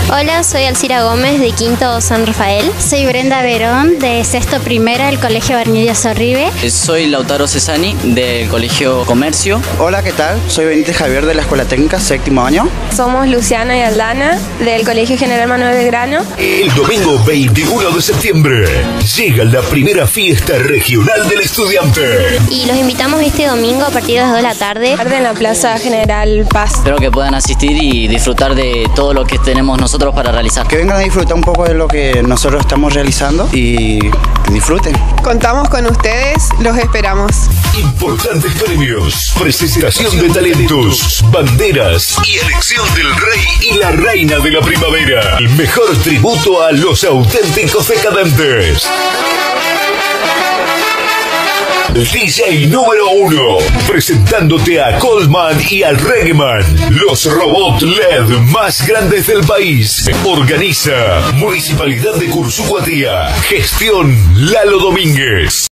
Hola, soy Alcira Gómez de Quinto San Rafael. Soy Brenda Verón de Sexto Primero del Colegio Bernilio Sorribe. Soy Lautaro Cesani del Colegio Comercio. Hola, ¿qué tal? Soy Benítez Javier de la Escuela Técnica, séptimo año. Somos Luciana y Aldana del Colegio General Manuel Belgrano. El domingo 21 de septiembre llega la primera fiesta regional del estudiante. Y los invitamos este domingo a partir de las 2 de la tarde. En la Plaza General Paz. Espero que puedan asistir y disfrutar de todo lo que tenemos nosotros para realizar. Que vengan a disfrutar un poco de lo que nosotros estamos realizando y disfruten. Contamos con ustedes, los esperamos. Importantes premios, presentación de talentos, banderas y elección del rey y la reina de la primavera. El mejor tributo a los auténticos decadentes. DJ número 1, presentándote a Coleman y al Reggaeman, los robots LED más grandes del país. Organiza Municipalidad de Cursuguatía. Gestión Lalo Domínguez.